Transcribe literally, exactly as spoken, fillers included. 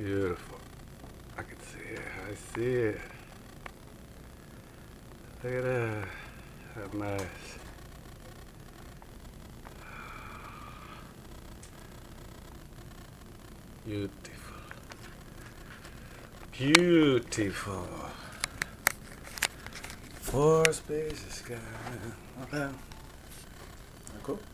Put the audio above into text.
Beautiful. I can see it. I see it. Look at that. How nice. Beautiful. Beautiful. Four spaces, guy. Okay. Cool.